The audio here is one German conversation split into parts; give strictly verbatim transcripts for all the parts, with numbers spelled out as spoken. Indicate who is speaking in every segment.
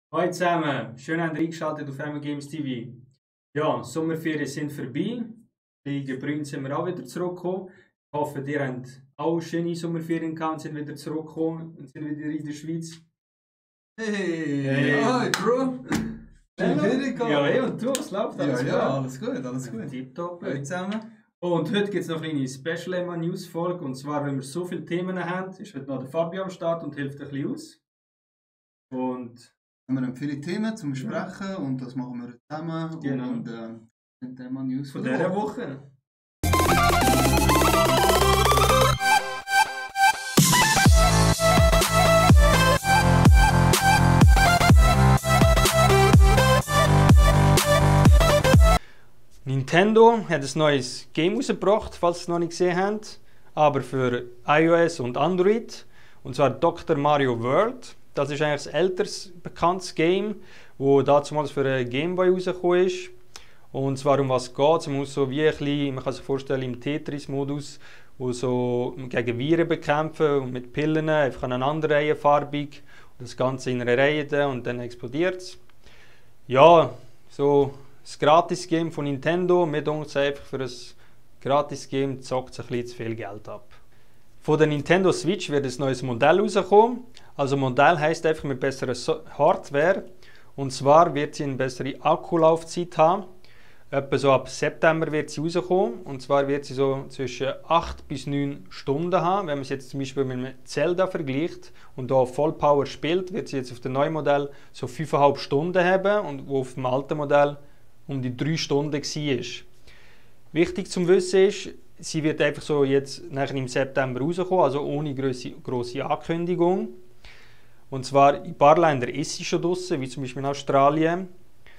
Speaker 1: Hallo zusammen, schön habt ihr eingeschaltet auf Emma Games T V. Ja, Sommerferien sind vorbei. Die Gebrühen sind wir auch wieder zurückgekommen. Ich hoffe, ihr habt auch schöne Sommerferien gehabt und sind wieder zurückgekommen und sind wieder in der Schweiz.
Speaker 2: Hey,
Speaker 1: Hey.
Speaker 2: hi Bro! Schöne Ferien gehabt.
Speaker 1: Ja, hey, und du, was läuft?
Speaker 2: Ja,
Speaker 1: Alles
Speaker 2: ja,
Speaker 1: gut?
Speaker 2: alles gut, alles gut.
Speaker 1: Tipptopp.
Speaker 2: Hallo zusammen.
Speaker 1: Und heute gibt es noch eine kleine Special Emma News Folge. Und zwar, wenn wir so viele Themen haben, ist heute noch der Fabio am Start und hilft ein bisschen aus. Und
Speaker 2: Wir haben viele Themen zum Besprechen und das machen wir zusammen.
Speaker 1: Genau.
Speaker 2: Und äh, das Thema News
Speaker 1: von dieser Woche. Nintendo hat ein neues Game rausgebracht, falls ihr es noch nicht gesehen habt, aber für iOS und Android. Und zwar Doctor Mario World. Das ist eigentlich ein älteres, bekanntes Game, das damals für einen Gameboy rausgekommen ist. Und zwar um was geht es? Man muss so wie ein bisschen, man kann sich vorstellen, im Tetris-Modus, wo so gegen Viren bekämpfen und mit Pillen einfach aneinander reihen, farbig. Und das Ganze in einer Reihe und dann explodiert es. Ja, so das Gratis-Game von Nintendo, mit uns einfach für ein Gratis-Game zockt es ein bisschen zu viel Geld ab. Von der Nintendo Switch wird ein neues Modell rauskommen. Also Modell heisst einfach mit besserer Hardware. Und zwar wird sie eine bessere Akkulaufzeit haben. Etwa so ab September wird sie rauskommen. Und zwar wird sie so zwischen acht bis neun Stunden haben. Wenn man es jetzt zum Beispiel mit einem Zelda vergleicht und da Vollpower spielt, wird sie jetzt auf dem neuen Modell so fünf Komma fünf Stunden haben und wo auf dem alten Modell um die drei Stunden war. Wichtig zum Wissen ist, sie wird einfach so jetzt nachher im September rauskommen, also ohne grosse, grosse Ankündigung. Und zwar in ein paar Ländern ist sie schon draussen, wie zum Beispiel in Australien.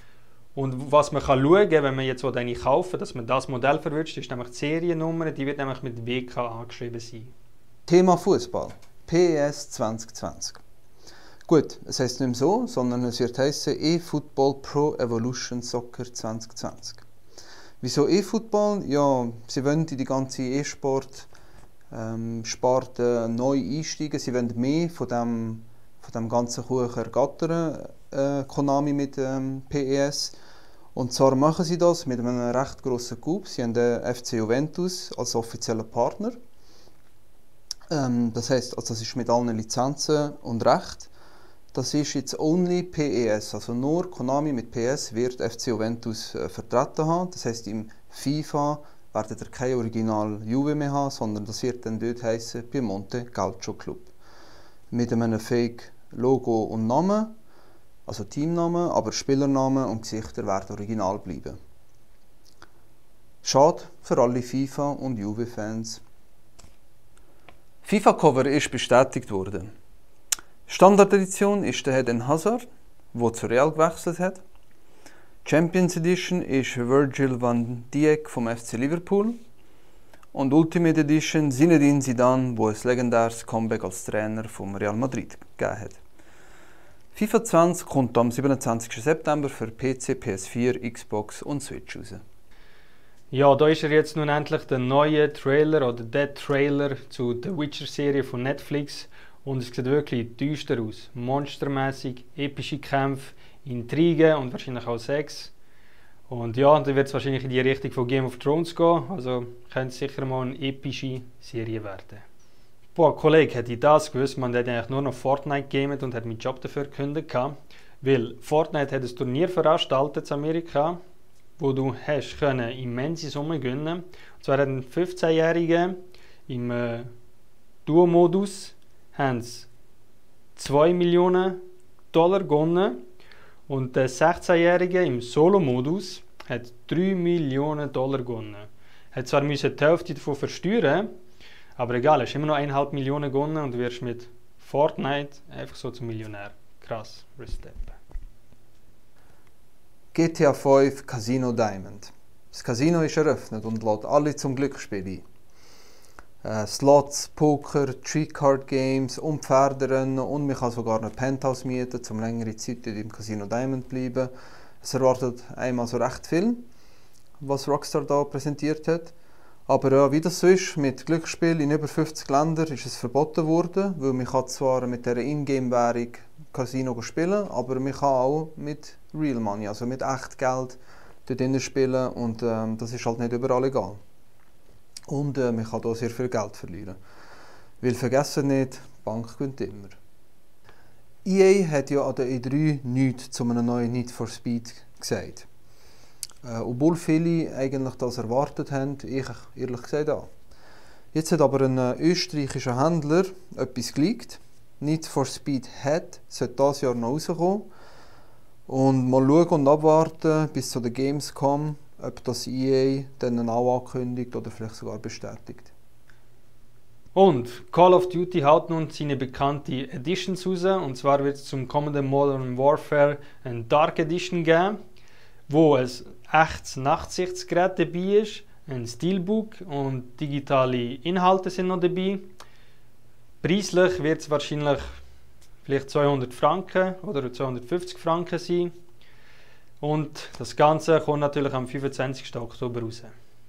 Speaker 1: Und was man kann schauen kann, wenn man jetzt eine kaufen will, dass man das Modell verwünscht, ist nämlich die Seriennummer, die wird nämlich mit W K angeschrieben sein.
Speaker 3: Thema Fußball. P E S zwanzig zwanzig. Gut, es heisst nicht mehr so, sondern es wird heißen eFootball Pro Evolution Soccer zwanzig zwanzig. Wieso eFootball? Ja, sie wollen in die ganze E-Sport ähm, Sparte neu einsteigen. Sie wollen mehr von dem, von dem ganzen Kuchen ergattern, äh, Konami mit ähm, P E S. Und zwar machen sie das mit einem recht grossen Coup. Sie haben den F C Juventus als offizieller Partner. Ähm, das heisst, also das ist mit allen Lizenzen und Recht. Das ist jetzt only P E S, also nur Konami mit P E S wird F C Juventus äh, vertreten haben. Das heisst, im FIFA werdet ihr kein Original Juve mehr haben, sondern das wird dann dort heißen Piemonte Calcio Club. Mit einem Fake Logo und Namen, also Teamnamen, aber Spielernamen und Gesichter werden original bleiben. Schade für alle FIFA- und Juve-Fans. FIFA-Cover ist bestätigt worden. Standard-Edition ist der Eden Hazard, der zu Real gewechselt hat. Champions Edition ist Virgil van Dijk vom F C Liverpool. Und Ultimate Edition Zinedine Zidane, der ein legendäres Comeback als Trainer vom Real Madrid gegeben hat. FIFA zwanzig kommt am siebenundzwanzigsten September für P C, P S vier, Xbox und Switch raus.
Speaker 1: Ja, da ist er jetzt nun endlich der neue Trailer oder der Trailer zu der Witcher-Serie von Netflix. Und es sieht wirklich düster aus. Monstermäßig, epische Kämpfe, Intrigen und wahrscheinlich auch Sex. Und ja, dann wird es wahrscheinlich in die Richtung von Game of Thrones gehen. Also könnte es sicher mal eine epische Serie werden. Boah, Kollege, hätte ich das gewusst, man hat eigentlich nur noch Fortnite gamet und hat meinen Job dafür gekündigt. Weil Fortnite hat ein Turnier veranstaltet in Amerika, wo du hast können immense Summen gewinnen. Und zwar hat ein fünfzehnjähriger im äh, Duo-Modus haben sie zwei Millionen Dollar gewonnen und der sechzehnjährige im Solo-Modus hat drei Millionen Dollar gewonnen. Er hat zwar müssen die Hälfte davon versteuern, aber egal, er hat immer noch eine Komma fünf Millionen gewonnen und du wirst mit Fortnite einfach so zum Millionär. Krass, Respekt.
Speaker 3: G T A fünf Casino Diamond. Das Casino ist eröffnet und lädt alle zum Glücksspiel ein. Äh, Slots, Poker, Tree-Card Games und Pferderennen und man kann sogar ein Penthouse mieten, um längere Zeit im Casino Diamond zu bleiben. Es erwartet einmal so recht viel, was Rockstar da präsentiert hat. Aber äh, wie das so ist, mit Glücksspiel in über fünfzig Ländern ist es verboten worden, weil man kann zwar mit dieser Ingame-Währung Casino spielen, aber man kann auch mit Real Money, also mit Echtgeld dort drinnen spielen und ähm, das ist halt nicht überall egal. Und äh, man kann hier sehr viel Geld verlieren. Weil vergessen nicht, die Bank gewinnt immer. E A hat ja an der E drei nichts zu einem neuen Need for Speed gesagt. Äh, obwohl viele eigentlich das erwartet haben, ich ehrlich gesagt auch. Jetzt hat aber ein österreichischer Händler etwas geleakt. Need for Speed hat, sollte dieses Jahr noch rauskommen. Und mal schauen und abwarten bis zu der Gamescom, ob das E A dann auch ankündigt oder vielleicht sogar bestätigt.
Speaker 1: Und Call of Duty haut nun seine bekannte Editions raus. Und zwar wird es zum kommenden Modern Warfare eine Dark Edition geben, wo ein echtes Nachtsichtsgerät dabei ist, ein Steelbook und digitale Inhalte sind noch dabei. Preislich wird es wahrscheinlich vielleicht zweihundert Franken oder zweihundertfünfzig Franken sein. Und das Ganze kommt natürlich am fünfundzwanzigsten Oktober raus.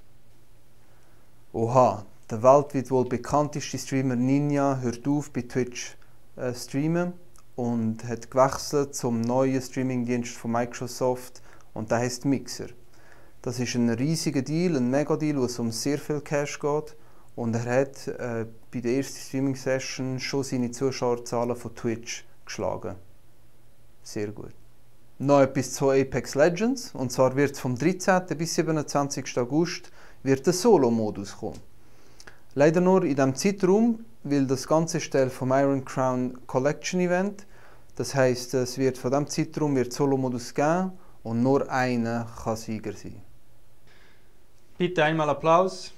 Speaker 3: Oha, der weltweit wohl bekannteste Streamer Ninja hört auf bei Twitch äh, streamen und hat gewechselt zum neuen Streamingdienst von Microsoft und der heißt Mixer. Das ist ein riesiger Deal, ein Mega-Deal, wo es um sehr viel Cash geht. Und er hat äh, bei der ersten Streaming-Session schon seine Zuschauerzahlen von Twitch geschlagen. Sehr gut. Noch etwas zu Apex Legends. Und zwar wird vom dreizehnten bis siebenundzwanzigsten August wird der Solo-Modus kommen. Leider nur in diesem Zeitraum, weil das Ganze ist Teil vom Iron Crown Collection Event. Das heisst, es wird von diesem Zeitraum wird Solo-Modus geben und nur einer kann Sieger sein.
Speaker 1: Bitte einmal Applaus.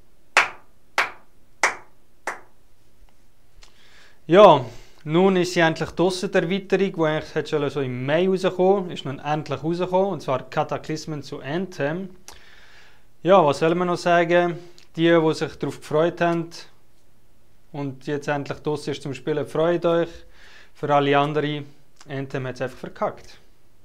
Speaker 1: Ja, nun ist sie endlich draussen, die Erweiterung, die eigentlich hätte so im Mai rauskommen, ist nun endlich rausgekommen, und zwar Cataclysmen zu Anthem. Ja, was soll man noch sagen? Die, die sich darauf gefreut haben und jetzt endlich draussen ist zum Spielen, freut euch. Für alle anderen, Anthem hat es einfach verkackt.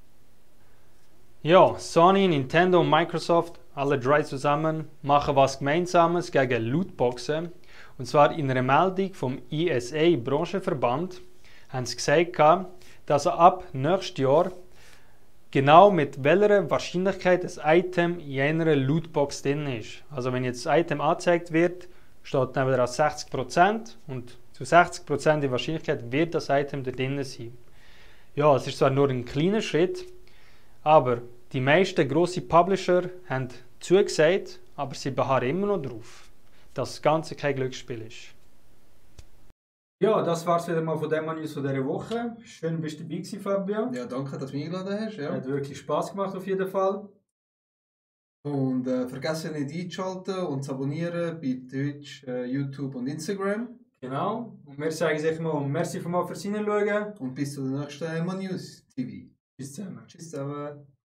Speaker 1: Ja, Sony, Nintendo und Microsoft, alle drei zusammen, machen was Gemeinsames gegen Lootboxen. Und zwar in einer Meldung vom I S A Branchenverband haben sie gesagt, dass ab nächstes Jahr genau mit welcher Wahrscheinlichkeit das Item in einer Lootbox drin ist. Also wenn jetzt das Item angezeigt wird, steht dann wieder sechzig Prozent und zu sechzig Prozent die Wahrscheinlichkeit wird das Item da drin sein. Ja, es ist zwar nur ein kleiner Schritt, aber die meisten grossen Publisher haben zugesagt, aber sie beharren immer noch darauf, dass das Ganze kein Glücksspiel ist. Ja, das war's wieder mal von dem News von dieser Woche. Schön, bist du dabei gewesen, Fabio.
Speaker 3: Ja, danke, dass du mich eingeladen hast. Ja.
Speaker 1: Hat wirklich Spass gemacht auf jeden Fall.
Speaker 3: Und äh, vergessen nicht einzuschalten und zu abonnieren bei Twitch, äh, YouTube und Instagram.
Speaker 1: Genau. Und wir sagen sich mal merci für mal fürs Hineinschauen.
Speaker 3: Und bis zur nächsten News T V.
Speaker 1: Bis zusammen.
Speaker 3: Tschüss zusammen.